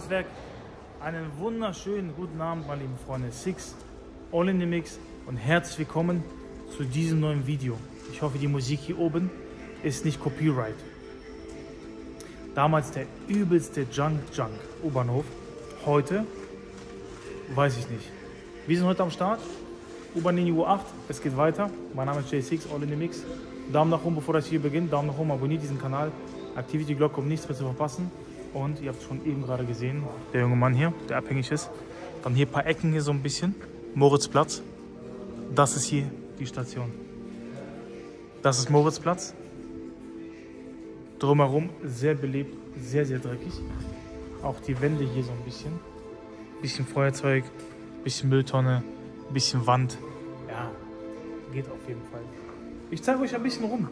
Kraftwerk. Einen wunderschönen guten Abend, meine lieben Freunde. Six, All in the Mix und herzlich willkommen zu diesem neuen Video. Ich hoffe, die Musik hier oben ist nicht Copyright. Damals der übelste Junk U-Bahnhof. Heute weiß ich nicht. Wir sind heute am Start. U-Bahn-Linie U8. Es geht weiter. Mein Name ist J6, All in the Mix. Daumen nach oben, bevor das Video beginnt. Daumen nach oben, abonniert diesen Kanal. Aktiviert die Glocke, um nichts mehr zu verpassen. Und ihr habt schon eben gerade gesehen, der junge Mann hier, der abhängig ist. Dann hier ein paar Ecken hier so ein bisschen. Moritzplatz. Das ist hier die Station. Das ist Moritzplatz. Drumherum sehr belebt, sehr, sehr dreckig. Auch die Wände hier so ein bisschen. Bisschen Feuerzeug, bisschen Mülltonne, bisschen Wand. Ja, geht auf jeden Fall. Ich zeige euch ein bisschen rum.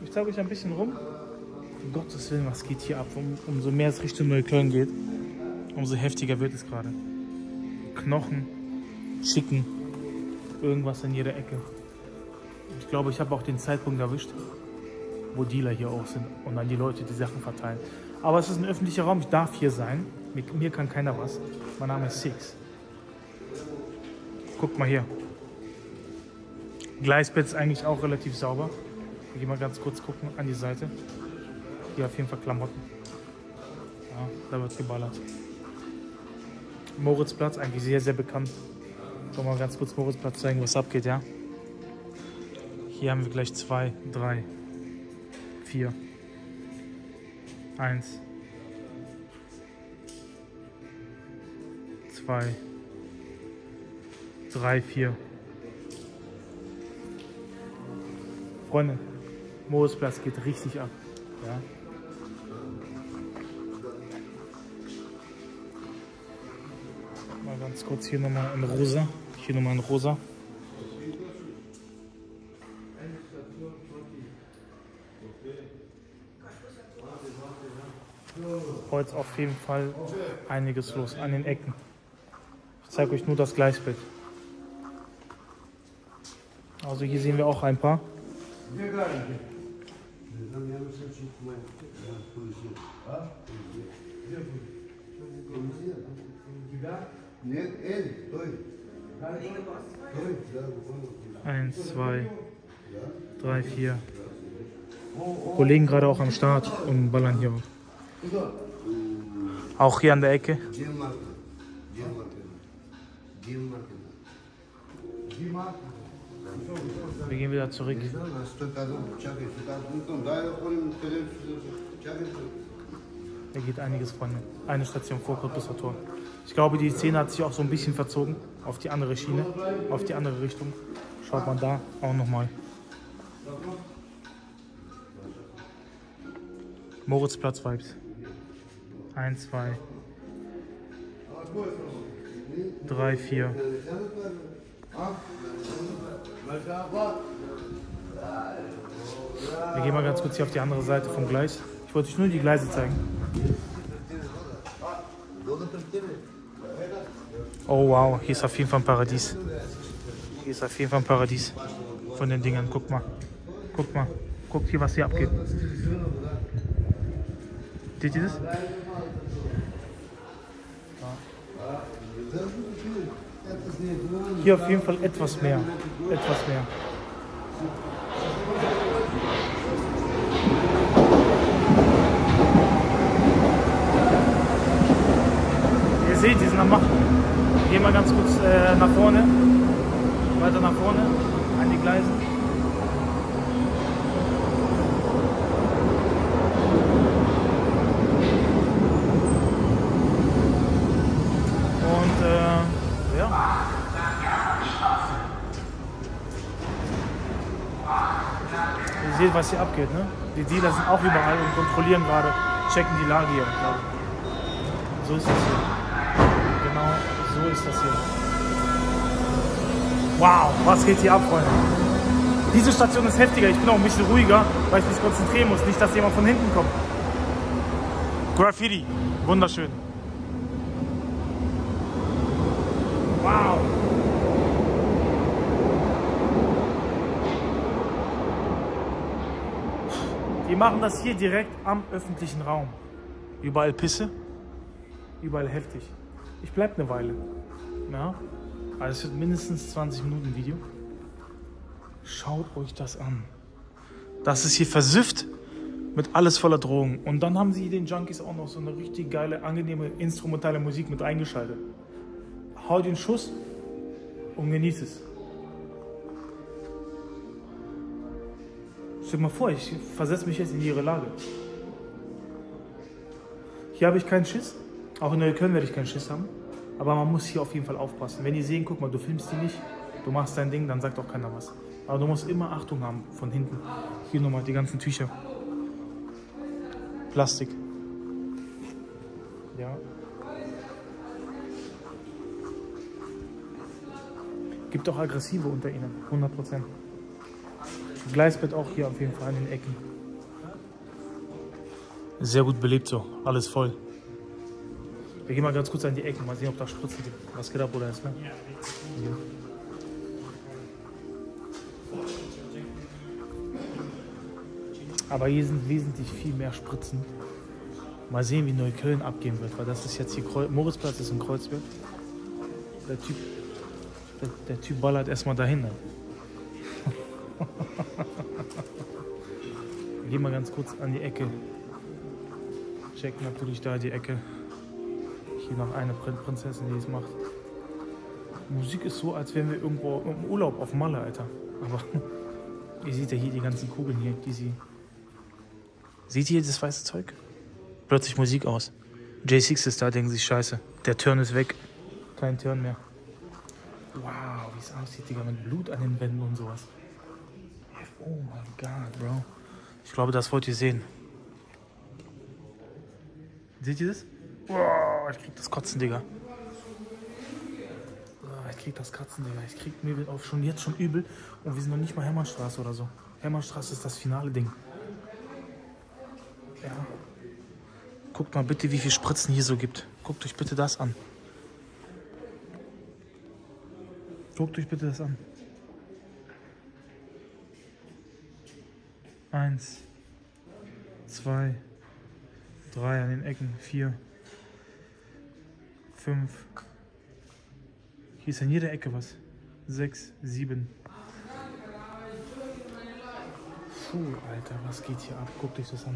Um Gottes Willen, was geht hier ab? Umso mehr es Richtung Neukölln geht, umso heftiger wird es gerade. Knochen, Chicken, irgendwas in jeder Ecke. Ich glaube, ich habe auch den Zeitpunkt erwischt, wo Dealer hier auch sind und dann die Leute die Sachen verteilen. Aber es ist ein öffentlicher Raum, ich darf hier sein. Mir kann keiner was. Mein Name ist Six. Guckt mal hier. Gleisbett ist eigentlich auch relativ sauber. Wir gehen mal ganz kurz gucken an die Seite. Hier auf jeden Fall Klamotten. Ja, da wird geballert. Moritzplatz, eigentlich sehr, sehr bekannt. Sollen wir mal ganz kurz Moritzplatz zeigen, was abgeht, ja? Hier haben wir gleich 2, 3, 4, 1, 2, 3, 4. Freunde, Moritzplatz geht richtig ab. Ja. Mal ganz kurz hier nochmal in rosa. Heute auf jeden Fall einiges los an den Ecken. Ich zeige euch nur das Gleisbild. Also hier sehen wir auch ein paar. Eins, zwei, drei, vier. Kollegen gerade auch am Start und ballern hier auf. Auch hier an der Ecke. Wir gehen wieder zurück. Da geht einiges von eine Station vor Cottbusser Tor. Ich glaube, die Szene hat sich auch so ein bisschen verzogen auf die andere Schiene, auf die andere Richtung. Schaut man da auch nochmal. Moritzplatz-Vibes. 1, 2, 3, 4. Wir gehen mal ganz kurz hier auf die andere Seite vom Gleis. Ich wollte euch nur die Gleise zeigen. Oh wow, hier ist auf jeden Fall ein Paradies. Hier ist auf jeden Fall ein Paradies von den Dingern. Guckt mal. Guckt hier, was hier abgeht. Seht ihr das? Hier auf jeden Fall etwas mehr. Ihr seht, die sind am Machen. Gehen wir ganz kurz nach vorne. Weiter nach vorne. An die Gleise. Ihr seht, was hier abgeht, ne? Die Dealer sind auch überall und kontrollieren gerade, checken die Lage hier. So ist das hier. Genau, so ist das hier. Wow, was geht hier ab, Freunde? Diese Station ist heftiger, ich bin auch ein bisschen ruhiger, weil ich mich konzentrieren muss, nicht, dass jemand von hinten kommt. Graffiti, wunderschön. Wow. Die machen das hier direkt am öffentlichen Raum. Überall Pisse. Überall heftig. Ich bleib eine Weile. Ja? Also es wird mindestens 20 Minuten Video. Schaut euch das an. Das ist hier versifft mit alles voller Drogen. Und dann haben sie den Junkies auch noch so eine richtig geile, angenehme, instrumentale Musik mit eingeschaltet. Hau den Schuss und genieß es. Stell dir mal vor, ich versetze mich jetzt in ihre Lage. Hier habe ich keinen Schiss. Auch in Neukölln werde ich keinen Schiss haben. Aber man muss hier auf jeden Fall aufpassen. Wenn die sehen, guck mal, du filmst die nicht, du machst dein Ding, dann sagt auch keiner was. Aber du musst immer Achtung haben von hinten. Hier nochmal die ganzen Tücher. Plastik. Ja. Gibt auch Aggressive unter ihnen, 100%. Gleisbett auch hier auf jeden Fall an den Ecken. Sehr gut belebt so, alles voll. Wir gehen mal ganz kurz an die Ecken, mal sehen, ob da Spritzen gibt. Was geht ab, oder ist, ne? Ja. Aber hier sind wesentlich viel mehr Spritzen. Mal sehen, wie Neukölln abgehen wird, weil das ist jetzt hier, Moritzplatz ist in Kreuzberg. Der Typ ballert erstmal dahin. Ne? Wir gehen mal ganz kurz an die Ecke. Checken natürlich da die Ecke. Hier noch eine Prinzessin, die es macht. Musik ist so, als wären wir irgendwo im Urlaub auf Malle, Alter. Aber ihr seht ja hier die ganzen Kugeln hier, die sie... Seht ihr das weiße Zeug? Plötzlich Musik aus. J6 ist da, denken sich, scheiße. Der Turn ist weg. Kein Turn mehr. Wow, wie es aussieht, Digga, mit Blut an den Wänden und sowas. Oh mein Gott, Bro. Ich glaube, das wollt ihr sehen. Seht ihr das? Oh, ich krieg das Kotzen, Digga. Oh, ich krieg das Kotzen, Digga. Ich krieg mir auf schon jetzt schon übel. Und wir sind noch nicht mal Hermannstraße oder so. Hermannstraße ist das finale Ding. Ja. Guckt mal bitte, wie viele Spritzen hier so gibt. Guckt euch bitte das an. Guckt euch bitte das an. 1, 2, 3 an den Ecken, 4, 5. Hier ist an jeder Ecke was. 6, 7. Puh, Alter, was geht hier ab? Guckt euch das an.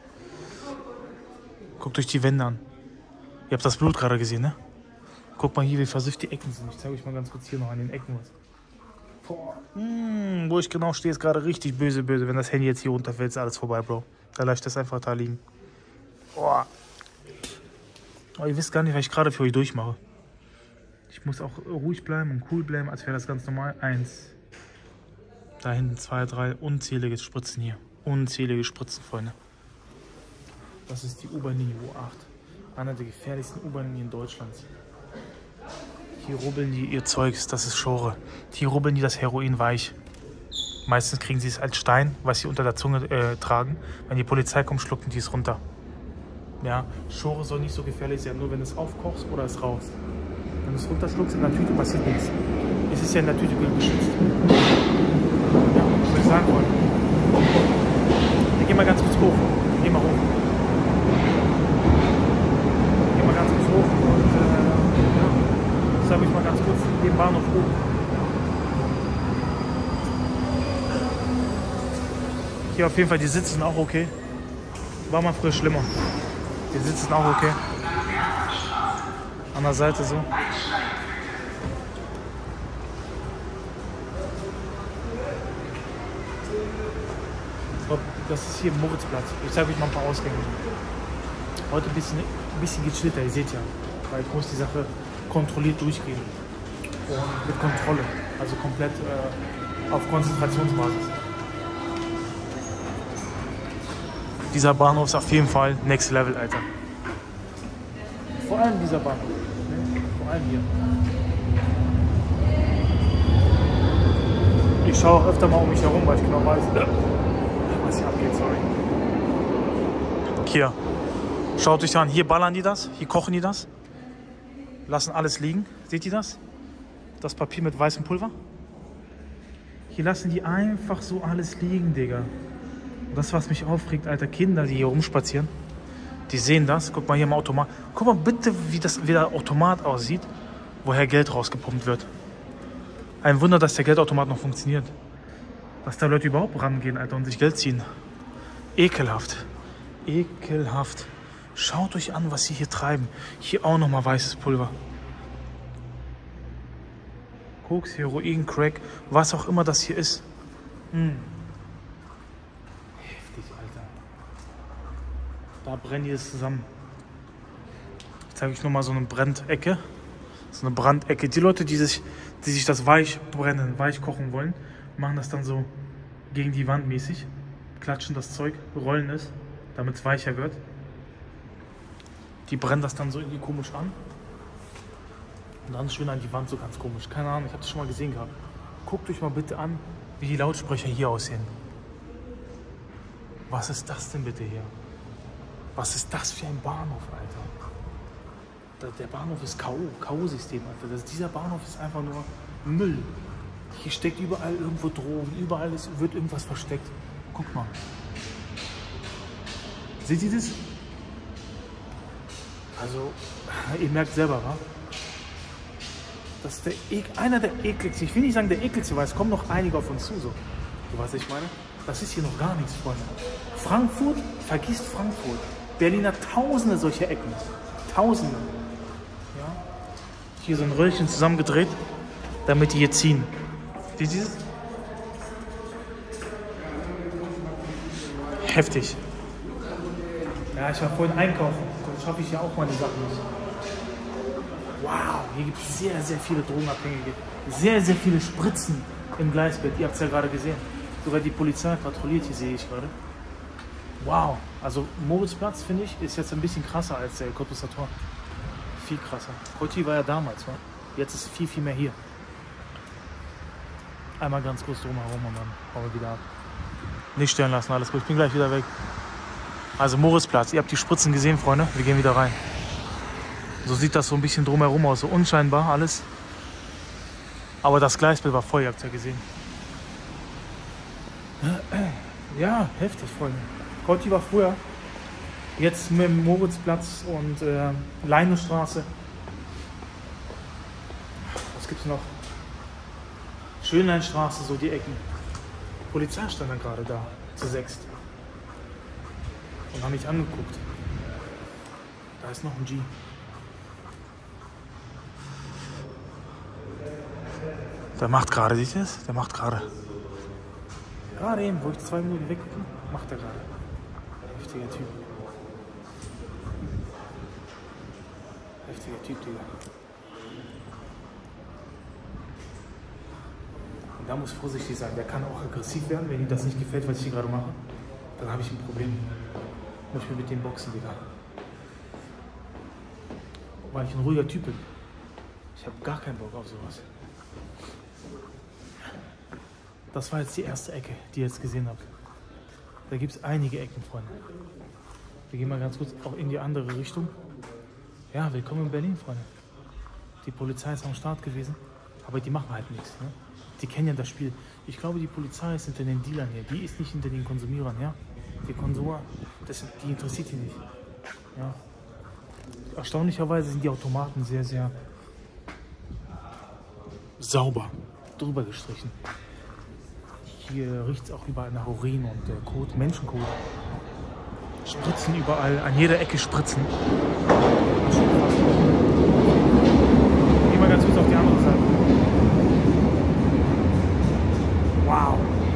Guckt euch die Wände an. Ihr habt das Blut gerade gesehen, ne? Guckt mal hier, wie versüfft die Ecken sind. Ich zeige euch mal ganz kurz hier noch an den Ecken was. Boah. Wo ich genau stehe, ist gerade richtig böse, böse. Wenn das Handy jetzt hier runterfällt, ist alles vorbei, Bro. Da lasst das einfach da liegen. Boah. Aber ihr wisst gar nicht, was ich gerade für euch durchmache. Ich muss auch ruhig bleiben und cool bleiben, als wäre das ganz normal. 1. Da hinten 2, 3. Unzählige Spritzen hier. Unzählige Spritzen, Freunde. Das ist die U-Bahn-Linie U8. Einer der gefährlichsten U-Bahn-Linien Deutschlands. Hier rubbeln die ihr Zeugs, das ist Schore. Hier rubbeln die das Heroin weich. Meistens kriegen sie es als Stein, was sie unter der Zunge tragen. Wenn die Polizei kommt, schlucken die es runter. Ja, Schore soll nicht so gefährlich sein, nur wenn du es aufkochst oder es raus. Wenn du es runterschluckst, in der Tüte passiert nichts. Es ist ja in der Tüte geschützt. Ja, was soll ich sagen wollen? Wir gehen mal ganz kurz hoch. Wir gehen mal hoch. Wir gehen mal ganz kurz hoch und ja, sage ich mal ganz kurz den Bahnhof oben. Hier auf jeden Fall, die Sitze sind auch okay. War mal früher schlimmer. Die Sitze sind auch okay. An der Seite so. Das ist hier Moritzplatz. Ich zeige euch mal ein paar Ausgänge. Heute ein bisschen gechillter, ihr seht ja. Weil ich muss die Sache kontrolliert durchgehen. Und mit Kontrolle. Also komplett auf Konzentrationsbasis. Dieser Bahnhof ist auf jeden Fall Next Level, Alter. Vor allem dieser Bahnhof. Ne? Vor allem hier. Ich schaue auch öfter mal um mich herum, weil ich genau weiß, was hier abgeht, sorry. Hier. Schaut euch an, hier ballern die das, hier kochen die das. Lassen alles liegen. Seht ihr das? Das Papier mit weißem Pulver. Hier lassen die einfach so alles liegen, Digga. Und das, was mich aufregt, Alter, Kinder, die hier rumspazieren. Die sehen das. Guck mal hier im Automat. Guck mal bitte, wie der Automat aussieht, woher Geld rausgepumpt wird. Ein Wunder, dass der Geldautomat noch funktioniert. Dass da Leute überhaupt rangehen, Alter, und sich Geld ziehen. Ekelhaft. Ekelhaft. Schaut euch an, was sie hier treiben. Hier auch nochmal weißes Pulver. Koks, Heroin, Crack, was auch immer das hier ist. Heftig, Alter. Da brennen die es zusammen. Ich zeige euch nochmal so eine Brandecke. So eine Brandecke. Die Leute, die sich das weich brennen, weich kochen wollen, machen das dann so gegen die Wand mäßig. Klatschen das Zeug, rollen es, damit es weicher wird. Die brennen das dann so irgendwie komisch an. Und dann schön an die Wand, so ganz komisch. Keine Ahnung, ich habe das schon mal gesehen gehabt. Guckt euch mal bitte an, wie die Lautsprecher hier aussehen. Was ist das denn bitte hier? Was ist das für ein Bahnhof, Alter? Der Bahnhof ist K.O.-System, Alter. Dieser Bahnhof ist einfach nur Müll. Hier steckt überall irgendwo Drogen, überall wird irgendwas versteckt. Guck mal. Seht ihr das? Also, ihr merkt selber, wa? Das ist einer der ekligsten. Ich will nicht sagen der ekligste, weil es kommen noch einige auf uns zu. So. Du weißt, was ich meine? Das ist hier noch gar nichts, Freunde. Frankfurt, vergisst Frankfurt. Berlin hat tausende solcher Ecken. Tausende. Ja? Hier so ein Röllchen zusammengedreht, damit die hier ziehen. Wie dieses? Heftig. Ja, ich war vorhin einkaufen. Sonst schaffe ich ja auch meine Sachen nicht. Wow, hier gibt es sehr, sehr viele Drogenabhängige. Sehr, sehr viele Spritzen im Gleisbett. Ihr habt es ja gerade gesehen. Sogar die Polizei patrouilliert hier, sehe ich gerade. Wow, also Moritzplatz, finde ich, ist jetzt ein bisschen krasser als der Cottbusser Tor. Viel krasser. Cotti war ja damals, wa? Jetzt ist viel, viel mehr hier. Einmal ganz kurz drumherum und dann hauen wir wieder ab. Nicht stören lassen, alles gut. Ich bin gleich wieder weg. Also Moritzplatz, ihr habt die Spritzen gesehen, Freunde. Wir gehen wieder rein. So sieht das so ein bisschen drumherum aus, so unscheinbar alles. Aber das Gleisbild war voll, ihr habt es ja gesehen. Ja, heftig, Freunde. Cotti war früher. Jetzt mit dem Moritzplatz und Leinestraße. Was gibt's noch? Schönleinstraße, so die Ecken. Die Polizei stand dann gerade da, zu sechst. Und haben mich angeguckt. Da ist noch ein G. Der macht gerade, siehst du das? Der macht gerade. Gerade eben, wo ich 2 Minuten weg bin, macht er gerade. Heftiger Typ. Heftiger Typ, Digga. Und da muss vorsichtig sein. Der kann auch aggressiv werden, wenn ihm das nicht gefällt, was ich hier gerade mache. Dann habe ich ein Problem. Muss ich mir mit dem boxen, Digga. Weil ich ein ruhiger Typ bin. Ich habe gar keinen Bock auf sowas. Das war jetzt die erste Ecke, die ihr jetzt gesehen habt. Da gibt es einige Ecken, Freunde. Wir gehen mal ganz kurz auch in die andere Richtung. Ja, willkommen in Berlin, Freunde. Die Polizei ist am Start gewesen, aber die machen halt nichts. Ne? Die kennen ja das Spiel. Ich glaube, die Polizei ist hinter den Dealern hier. Die ist nicht hinter den Konsumierern. Ja? Die Konsumer, die interessiert die nicht. Ja? Erstaunlicherweise sind die Automaten sehr, sehr sauber drüber gestrichen. Hier riecht es auch überall nach Urin und Kot, Menschenkot. Spritzen überall, an jeder Ecke Spritzen. Gehen wir ganz kurz auf die andere Seite. Wow.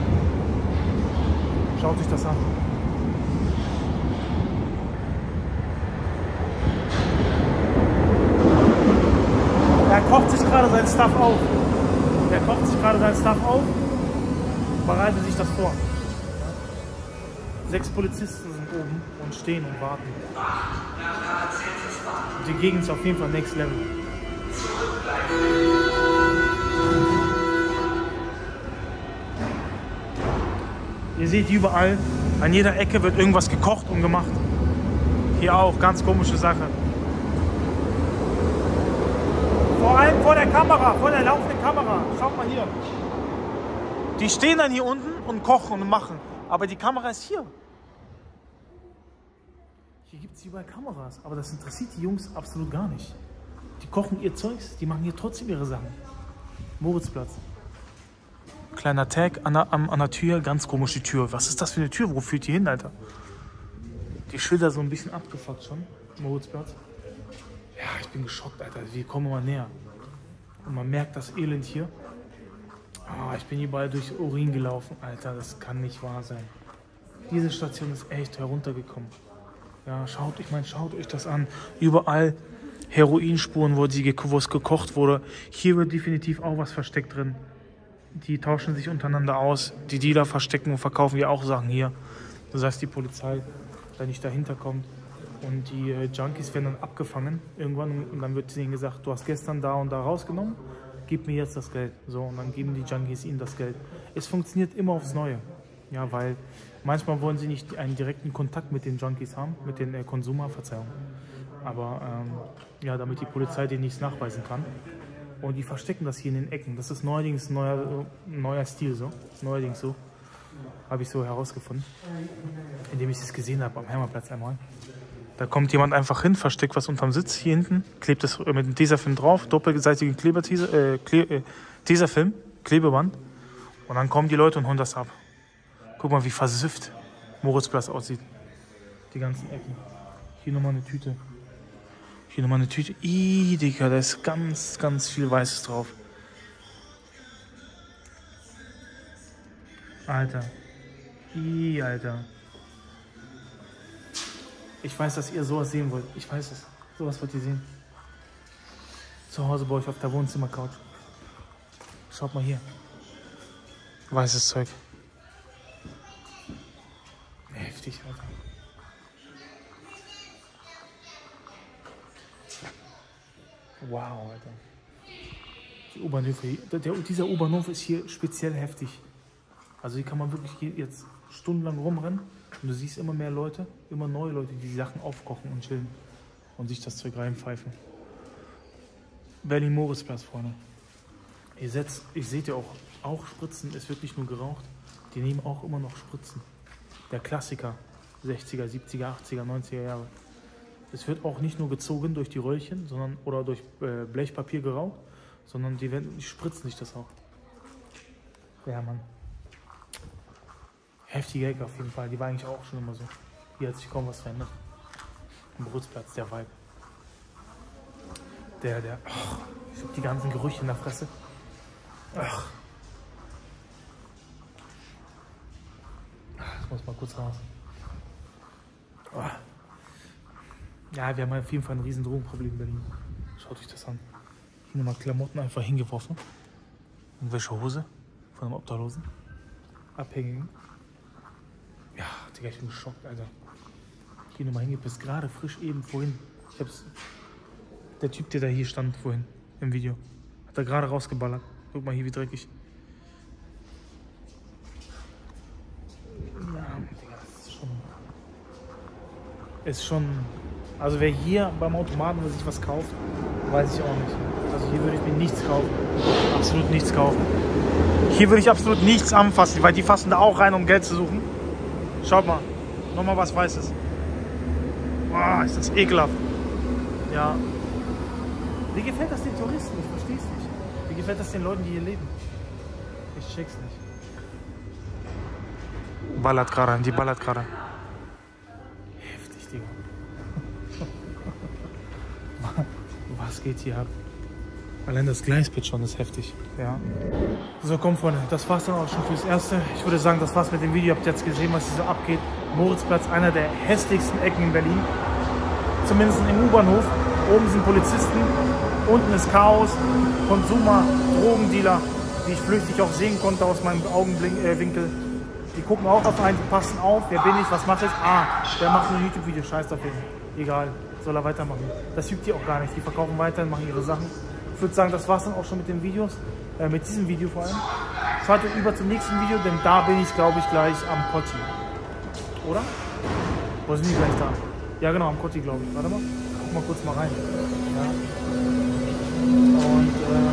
Schaut euch das an. Er kocht sich gerade sein Stuff auf. Er kocht sich gerade sein Stuff auf. Bereitet sich das vor. 6 Polizisten sind oben und stehen und warten. Die Gegend ist auf jeden Fall next level. Ihr seht überall, an jeder Ecke wird irgendwas gekocht und gemacht. Hier auch, ganz komische Sache. Vor allem vor der Kamera, vor der laufenden Kamera. Schaut mal hier. Die stehen dann hier unten und kochen und machen. Aber die Kamera ist hier. Hier gibt es überall Kameras, aber das interessiert die Jungs absolut gar nicht. Die kochen ihr Zeugs, die machen hier trotzdem ihre Sachen. Moritzplatz. Kleiner Tag an der Tür, ganz komisch die Tür. Was ist das für eine Tür? Wo führt die hin, Alter? Die Schilder so ein bisschen abgefuckt schon. Moritzplatz. Ja, ich bin geschockt, Alter. Wir kommen mal näher. Und man merkt das Elend hier. Oh, ich bin hier bald durch Urin gelaufen. Alter, das kann nicht wahr sein. Diese Station ist echt heruntergekommen. Ja, schaut euch das an. Überall Heroinspuren, wo es gekocht wurde. Hier wird definitiv auch was versteckt drin. Die tauschen sich untereinander aus. Die Dealer verstecken und verkaufen ja auch Sachen hier. Das heißt, die Polizei, wenn nicht dahinter kommt. Und die Junkies werden dann abgefangen irgendwann. Und dann wird ihnen gesagt, du hast gestern da und da rausgenommen. Gib mir jetzt das Geld. So, und dann geben die Junkies ihnen das Geld. Es funktioniert immer aufs Neue. Ja, weil manchmal wollen sie nicht einen direkten Kontakt mit den Junkies haben, mit den Konsumer, Verzeihung. Aber ja, damit die Polizei denen nichts nachweisen kann. Und die verstecken das hier in den Ecken. Das ist neuerdings ein neuer Stil, so. Neuerdings so. Habe ich so herausgefunden. Indem ich es gesehen habe am Hermannplatz einmal. Da kommt jemand einfach hin, versteckt was unterm Sitz hier hinten, klebt es mit dem Tesafilm drauf, doppelseitigen Tesafilm, Klebeband. Und dann kommen die Leute und holen das ab. Guck mal, wie versifft Moritzplatz aussieht. Die ganzen Ecken. Hier nochmal eine Tüte. Hier nochmal eine Tüte. Ih, Digga, da ist ganz, ganz viel Weißes drauf. Alter. Ih, Alter. Ich weiß, dass ihr sowas sehen wollt. Ich weiß es. Sowas wollt ihr sehen. Zu Hause bei euch auf der Wohnzimmercouch. Schaut mal hier. Weißes Zeug. Heftig, Alter. Wow, Alter. Die U-Bahnhöfe, dieser U-Bahnhof ist hier speziell heftig. Also hier kann man wirklich jetzt stundenlang rumrennen und du siehst immer mehr Leute, immer neue Leute, die Sachen aufkochen und chillen und sich das Zeug reinpfeifen. Berlin-Moritzplatz, Freunde. Ihr seht ja auch Spritzen, es wird nicht nur geraucht, die nehmen auch immer noch Spritzen. Der Klassiker, 60er, 70er, 80er, 90er Jahre. Es wird auch nicht nur gezogen durch die Röllchen, sondern oder durch Blechpapier geraucht, sondern die spritzen sich das auch. Ja, Mann. Heftige Ecke auf jeden Fall. Die war eigentlich auch schon immer so. Hier hat sich kaum was verändert. Moritzplatz, der Vibe. Oh, ich hab die ganzen Gerüche in der Fresse. Ach. Ich muss mal kurz raus. Oh. Ja, wir haben auf jeden Fall ein riesen Drogenproblem in Berlin. Schaut euch das an. Hier nochmal Klamotten einfach hingeworfen. Irgendwelche Hose von einem Obdachlosen. Abhängigen. Ja, Digga, ich bin geschockt, Alter. Hier nochmal hingepisst. Gerade frisch eben vorhin. Der Typ, der da hier stand vorhin im Video, hat er gerade rausgeballert. Guck mal hier, wie dreckig. Ja, Digga, das ist schon. Also wer hier beim Automaten sich was kauft, weiß ich auch nicht. Also hier würde ich mir nichts kaufen. Absolut nichts kaufen. Hier würde ich absolut nichts anfassen, weil die fassen da auch rein, um Geld zu suchen. Schaut mal, nochmal was Weißes. Boah, ist das ekelhaft. Ja. Wie gefällt das den Touristen? Ich verstehe es nicht. Wie gefällt das den Leuten, die hier leben? Ich check's nicht. Ballert gerade, die ballert gerade. Heftig, Digga. Was geht hier ab? Allein das Gleisbett schon ist heftig. Ja. So, komm, Freunde, das war's dann auch schon fürs Erste. Ich würde sagen, das war's mit dem Video. Ihr habt jetzt gesehen, was hier so abgeht. Moritzplatz, einer der hässlichsten Ecken in Berlin. Zumindest im U-Bahnhof. Oben sind Polizisten, unten ist Chaos, Konsumer, Drogendealer, die ich flüchtig auch sehen konnte aus meinem Augenwinkel. Die gucken auch auf einen, passen auf, wer bin ich, was mache ich? Ah, der macht ein YouTube-Video, scheiß auf ihn. Egal, soll er weitermachen. Das juckt die auch gar nicht, die verkaufen weiter, machen ihre Sachen. Ich würde sagen, das war's dann auch schon mit den Videos, mit diesem Video vor allem. Schaltet über zum nächsten Video, denn da bin ich, glaube ich, gleich am Kotti. Oder? Wo sind die gleich da? Ja genau, am Kotti, glaube ich. Warte mal. Guck mal kurz mal rein. Ja. Und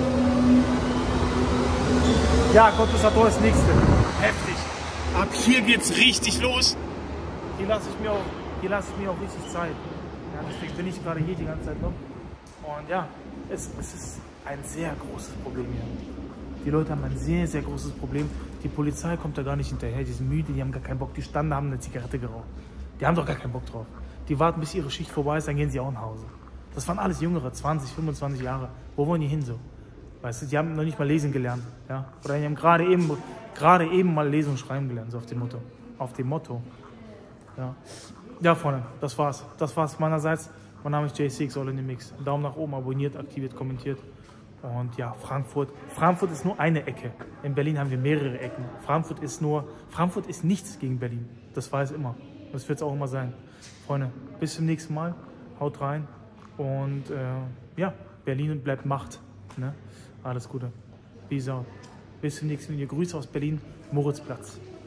ja, Cottbusser ist das nächste. Heftig. Ab hier geht's richtig los. Hier lasse ich mir auch hier lasse ich mir auch richtig Zeit. Ja, deswegen bin ich gerade hier die ganze Zeit noch. Und ja, es ist ein sehr großes Problem hier. Die Leute haben ein sehr, sehr großes Problem. Die Polizei kommt da gar nicht hinterher. Die sind müde, die haben gar keinen Bock. Die standen, haben eine Zigarette geraucht. Die haben doch gar keinen Bock drauf. Die warten, bis ihre Schicht vorbei ist, dann gehen sie auch nach Hause. Das waren alles Jüngere, 20, 25 Jahre. Wo wollen die hin so? Weißt du, die haben noch nicht mal lesen gelernt. Ja? Oder die haben gerade eben mal lesen und schreiben gelernt, so auf dem Motto. Auf dem Motto. Ja, ja, Freunde, das war's. Das war's meinerseits. Mein Name ist J6, All in the Mix. Daumen nach oben, abonniert, aktiviert, kommentiert. Und ja, Frankfurt. Frankfurt ist nur eine Ecke. In Berlin haben wir mehrere Ecken. Frankfurt ist nichts gegen Berlin. Das war es immer. Das wird es auch immer sein. Freunde, bis zum nächsten Mal. Haut rein. Und ja, Berlin bleibt Macht. Ne? Alles Gute. Peace out. Bis zum nächsten Video. Grüße aus Berlin, Moritzplatz.